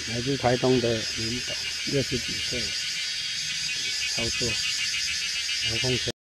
来自台东的林董，60几岁，操作遥控车。